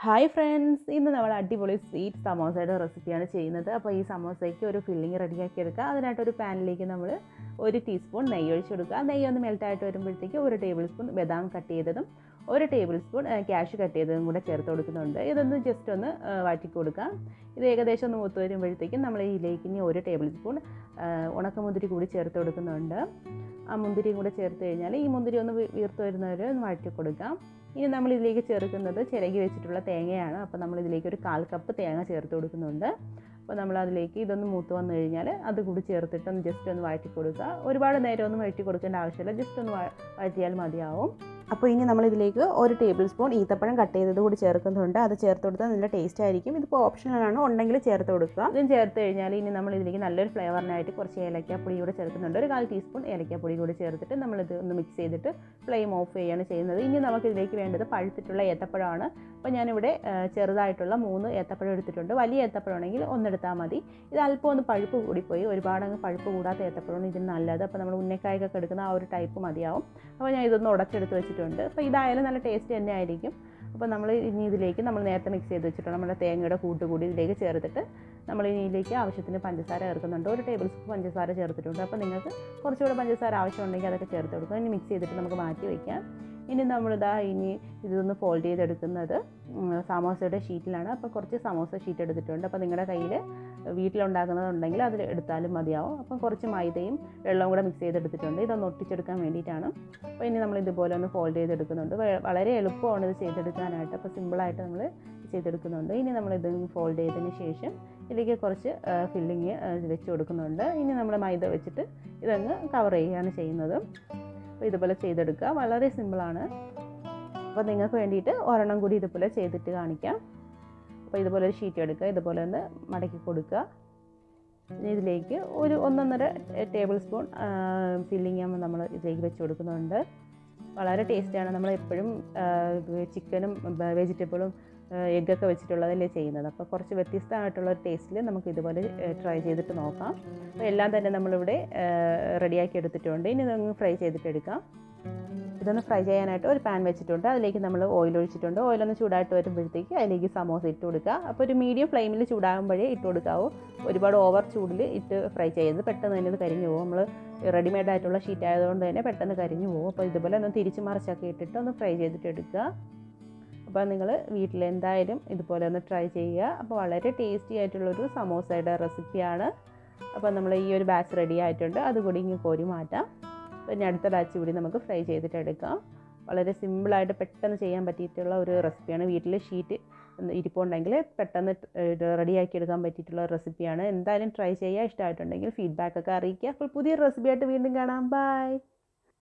Hi friends, ഇന്ന് നമ്മൾ അടിപൊളി സ്വീറ്റ് സമോസയുടെ റെസിപ്പിയാണ് ചെയ്യുന്നത്. അപ്പോൾ ഈ സമോസയ്ക്ക് ഒരു ഫില്ലിങ് റെഡിയാക്കി എടുക്കുക. അതിനായിട്ടൊരു പാനിലേക്ക് നമ്മൾ 1 ടീസ്പൂൺ നെയ്യ് ഒഴിച്ച് കൊടുക്കുക. നെയ്യ് ഒന്ന് മെൽറ്റായിട്ട് വരുമ്പോഴത്തേക്ക് 1 ടേബിൾ സ്പൂൺ ബദാം കട്ട് ചെയ്തതും 1 ടേബിൾ സ്പൂൺ ക്യാഷ് കട്ട് ചെയ്തതും കൂടെ ചേർത്ത് കൊടുക്കുന്നുണ്ട്. ഇതൊന്ന് ജസ്റ്റ് ഒന്ന് വഴറ്റി കൊടുക്കുക. ഇത് ഏകദേശം ഒന്ന് മൂത്ത് വരുമ്പോഴത്തേക്കും നമ്മൾ ഇതിലേക്ക് ഇനി 1 ടേബിൾ സ്പൂൺ ഉണക്കമുന്തിരി കൂടി ചേർത്ത് കൊടുക്കുന്നുണ്ട്. ആ മുന്തിരിയും കൂടെ ചേർത്ത് കഴിഞ്ഞാൽ ഈ മുന്തിരി ഒന്ന് വീർത്ത് വരുന്നവരെ ഒന്ന് വഴറ്റി കൊടുക്കാം. ഇനി നമ്മൾ ഇതിലേക്ക് ചേർക്കുന്നത് ചിരകി വെച്ചിട്ടുള്ള തേങ്ങയാണ്. അപ്പോൾ നമ്മൾ ഇതിലേക്ക് ഒരു 1/4 കപ്പ് തേങ്ങ ചേർത്ത് കൊടുക്കുന്നുണ്ട്. അപ്പോൾ നമ്മൾ അതിലേക്ക് ഇതൊന്ന് മൂത്ത് വന്നു കഴിഞ്ഞാൽ അത് കൂടി ചേർത്തിട്ട് ഒന്ന് ജസ്റ്റ് ഒന്ന് വഴറ്റി കൊടുക്കുക. ഒരുപാട് നേരം ഒന്നും വഴറ്റി കൊടുക്കേണ്ട ആവശ്യമില്ല, ജസ്റ്റ് ഒന്ന് വഴറ്റിയാൽ മതിയാവും. അപ്പോൾ ഇനി നമ്മളിതിലേക്ക് 1 ടേബിൾ സ്പൂൺ ഈത്തപ്പഴം കട്ട് ചെയ്തത് കൂടി ചേർക്കുന്നുണ്ട്. അത് ചേർത്ത് കൊടുത്താൽ നല്ല ടേസ്റ്റ് ആയിരിക്കും. ഇതിപ്പോൾ ഓപ്ഷണലാണ്, ഉണ്ടെങ്കിൽ ചേർത്ത് കൊടുക്കുക. ഇതും ചേർത്ത് കഴിഞ്ഞാൽ ഇനി നമ്മൾ ഇതിലേക്ക് നല്ലൊരു ഫ്ലേവറിനായിട്ട് കുറച്ച് ഏലക്കാപ്പൊടി കൂടെ ചേർക്കുന്നുണ്ട്. ഒരു 1/4 ടീസ്പൂൺ ഏലക്കാപ്പൊടി കൂടി ചേർത്തിട്ട് നമ്മളിത് ഒന്ന് മിക്സ് ചെയ്തിട്ട് ഫ്ലെയിം ഓഫ് ചെയ്യുകയാണ് ചെയ്യുന്നത്. ഇനി നമുക്ക് ഇതിലേക്ക് വേണ്ടത് പഴുത്തിട്ടുള്ള ഏത്തപ്പഴമാണ്. അപ്പോൾ ഞാനിവിടെ ചെറുതായിട്ടുള്ള 3 ഏത്തപ്പഴം എടുത്തിട്ടുണ്ട്. വലിയ ഏത്തപ്പഴമാണെങ്കിൽ 1 എടുത്താൽ മതി. ഇത് അല്പം ഒന്ന് പഴുപ്പ് കൂടിപ്പോയി, ഒരുപാടങ്ങ് പഴുപ്പ് കൂടാത്ത ഏത്തപ്പഴമാണ് ഇതിന് നല്ലത്. അപ്പോൾ നമ്മൾ ഉന്നക്കായൊക്കെ എടുക്കുന്ന ആ ഒരു ടൈപ്പ് മതിയാവും. അപ്പോൾ ഞാൻ ഇതൊന്ന് ഉടച്ചെടുത്ത് വെച്ചിട്ടുണ്ട്. അപ്പോൾ ഇതായാലും നല്ല ടേസ്റ്റ് തന്നെ ആയിരിക്കും. അപ്പോൾ നമ്മൾ ഇനി ഇതിലേക്ക് നമ്മൾ നേരത്തെ മിക്സ് ചെയ്ത് വെച്ചിട്ടുണ്ട് നമ്മുടെ തേങ്ങയുടെ കൂട്ടുകൂടി ഇതിലേക്ക് ചേർത്തിട്ട് നമ്മൾ ഇനി ഇതിലേക്ക് ആവശ്യത്തിന് പഞ്ചസാര ചേർക്കുന്നുണ്ട്. 1 ടേബിൾ സ്പൂൺ പഞ്ചസാര ചേർത്തിട്ടുണ്ട്. അപ്പോൾ നിങ്ങൾക്ക് കുറച്ചുകൂടെ പഞ്ചസാര ആവശ്യമുണ്ടെങ്കിൽ അതൊക്കെ ചേർത്ത് കൊടുക്കുക. ഇനി മിക്സ് ചെയ്തിട്ട് നമുക്ക് മാറ്റി വയ്ക്കാം. ഇനി ഇനി ഇതൊന്ന് ഫോൾഡ് ചെയ്തെടുക്കുന്നത് സമോസയുടെ ഷീറ്റിലാണ്. അപ്പോൾ കുറച്ച് സമോസ ഷീറ്റ് എടുത്തിട്ടുണ്ട്. അപ്പോൾ നിങ്ങളുടെ കയ്യിൽ വീട്ടിലുണ്ടാക്കുന്നതുണ്ടെങ്കിൽ അതിൽ എടുത്താലും മതിയാവും. അപ്പം കുറച്ച് മൈദയും വെള്ളവും കൂടെ മിക്സ് ചെയ്തെടുത്തിട്ടുണ്ട്. ഇതൊന്ന് ഒട്ടിച്ചെടുക്കാൻ വേണ്ടിയിട്ടാണ്. അപ്പോൾ ഇനി നമ്മൾ ഇതുപോലെ ഒന്ന് ഫോൾഡ് ചെയ്തെടുക്കുന്നുണ്ട്. വളരെ എളുപ്പമാണ് ഇത് ചെയ്തെടുക്കാനായിട്ട്. അപ്പോൾ സിമ്പിളായിട്ട് നമ്മൾ ചെയ്തെടുക്കുന്നുണ്ട്. ഇനി നമ്മളിത് ഫോൾഡ് ചെയ്തതിന് ശേഷം ഇതിലേക്ക് കുറച്ച് ഫില്ലിങ് വെച്ച് കൊടുക്കുന്നുണ്ട്. ഇനി നമ്മൾ മൈദ വെച്ചിട്ട് ഇതങ്ങ് കവർ ചെയ്യുകയാണ് ചെയ്യുന്നത്. അപ്പോൾ ഇതുപോലെ ചെയ്തെടുക്കുക, വളരെ സിമ്പിളാണ്. അപ്പോൾ നിങ്ങൾക്ക് വേണ്ടിയിട്ട് ഒരെണ്ണം കൂടി ഇതുപോലെ ചെയ്തിട്ട് കാണിക്കാം. അപ്പോൾ ഇതുപോലെ ഒരു ഷീറ്റ് എടുക്കുക, ഇതുപോലെ ഒന്ന് മടക്കി കൊടുക്കുക. ഇനി ഇതിലേക്ക് ഒരു 1.5 ടേബിൾ സ്പൂൺ ഫില്ലിങ് നമ്മൾ ഇതിലേക്ക് വെച്ച് കൊടുക്കുന്നുണ്ട്. വളരെ ടേസ്റ്റിയാണ്. നമ്മൾ എപ്പോഴും ചിക്കനും വെജിറ്റബിളും എഗ്ഗൊക്കെ വെച്ചിട്ടുള്ളതല്ലേ ചെയ്യുന്നത്. അപ്പോൾ കുറച്ച് വ്യത്യസ്തമായിട്ടുള്ള ടേസ്റ്റിൽ നമുക്ക് ഇതുപോലെ ട്രൈ ചെയ്തിട്ട് നോക്കാം. അപ്പോൾ എല്ലാം തന്നെ നമ്മളിവിടെ റെഡിയാക്കി എടുത്തിട്ടുണ്ട്. ഇനി ഇതൊന്ന് ഫ്രൈ ചെയ്തിട്ടെടുക്കാം. ഇതൊന്ന് ഫ്രൈ ചെയ്യാനായിട്ട് ഒരു പാൻ വെച്ചിട്ടുണ്ട്. അതിലേക്ക് നമ്മൾ ഓയിൽ ഒഴിച്ചിട്ടുണ്ട്. ഓയിലൊന്ന് ചൂടായിട്ട് വരുമ്പോഴത്തേക്ക് അതിലേക്ക് സമോസ ഇട്ട് കൊടുക്കുക. അപ്പോൾ ഒരു മീഡിയം ഫ്ലെയിമിൽ ചൂടാകുമ്പോഴേ ഇട്ട് കൊടുക്കാവൂ. ഒരുപാട് ഓവർ ചൂടിൽ ഇട്ട് ഫ്രൈ ചെയ്ത് പെട്ടെന്ന് തന്നെ ഇത് കരിഞ്ഞു പോകും. നമ്മൾ റെഡിമെയ്ഡ് ആയിട്ടുള്ള ഷീറ്റ് ആയതുകൊണ്ട് തന്നെ പെട്ടെന്ന് കരിഞ്ഞു പോകും. അപ്പോൾ ഇതുപോലെ ഒന്ന് തിരിച്ച് മറിച്ചൊക്കെ ഇട്ടിട്ട് ഒന്ന് ഫ്രൈ ചെയ്തിട്ട് എടുക്കുക. അപ്പോൾ നിങ്ങൾ വീട്ടിൽ എന്തായാലും ഇതുപോലെ ഒന്ന് ട്രൈ ചെയ്യുക. അപ്പോൾ വളരെ ടേസ്റ്റി ആയിട്ടുള്ളൊരു സമോസയുടെ റെസിപ്പിയാണ്. അപ്പോൾ നമ്മൾ ഈ ഒരു ബാച്ച് റെഡി ആയിട്ടുണ്ട്. അതുകൂടി ഇങ്ങ് കോരി മാറ്റാം. പിന്നെ അടുത്ത ബാച്ച് കൂടി നമുക്ക് ഫ്രൈ ചെയ്തിട്ട് എടുക്കാം. വളരെ സിമ്പിളായിട്ട് പെട്ടെന്ന് ചെയ്യാൻ പറ്റിയിട്ടുള്ള ഒരു റെസിപ്പിയാണ്. വീട്ടിൽ ഷീറ്റ് ഇരിപ്പുണ്ടെങ്കിൽ പെട്ടെന്ന് റെഡിയാക്കി എടുക്കാൻ പറ്റിയിട്ടുള്ള റെസിപ്പിയാണ്. എന്തായാലും ട്രൈ ചെയ്യുക. ഇഷ്ടമായിട്ടുണ്ടെങ്കിൽ ഫീഡ്ബാക്കൊക്കെ അറിയിക്കുക. അപ്പോൾ പുതിയൊരു റെസിപ്പിയായിട്ട് വീണ്ടും കാണാം. ബൈ.